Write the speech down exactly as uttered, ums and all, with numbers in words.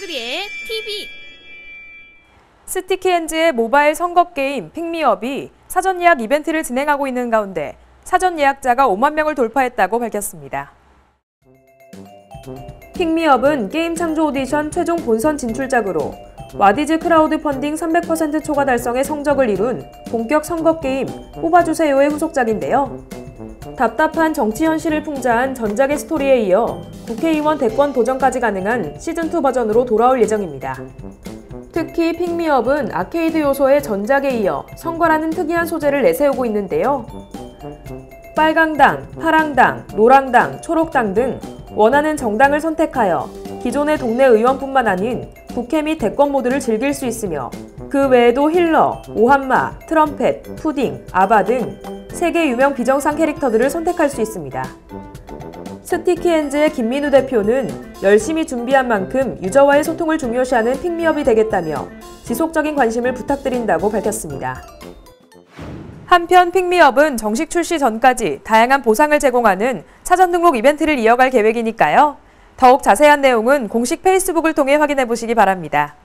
얼그리의 티비. 스티키엔즈의 모바일 선거 게임 픽미업이 사전 예약 이벤트를 진행하고 있는 가운데 사전 예약자가 오만 명을 돌파했다고 밝혔습니다. 픽미업은 게임 창조 오디션 최종 본선 진출작으로 와디즈 크라우드 펀딩 삼백 퍼센트 초과 달성의 성적을 이룬 본격 선거 게임 뽑아주세요의 후속작인데요. 답답한 정치 현실을 풍자한 전작의 스토리에 이어 국회의원 대권 도전까지 가능한 시즌투 버전으로 돌아올 예정입니다. 특히 픽미업은 아케이드 요소의 전작에 이어 선거라는 특이한 소재를 내세우고 있는데요. 빨강당, 파랑당, 노랑당, 초록당 등 원하는 정당을 선택하여 기존의 동네 의원뿐만 아닌 국회 및 대권 모두를 즐길 수 있으며 그 외에도 힐러, 오한마, 트럼펫, 푸딩, 아바 등 세계 유명 비정상 캐릭터들을 선택할 수 있습니다. 스티키엔즈의 김민우 대표는 열심히 준비한 만큼 유저와의 소통을 중요시하는 픽미업이 되겠다며 지속적인 관심을 부탁드린다고 밝혔습니다. 한편 픽미업은 정식 출시 전까지 다양한 보상을 제공하는 사전 등록 이벤트를 이어갈 계획이니까요. 더욱 자세한 내용은 공식 페이스북을 통해 확인해 보시기 바랍니다.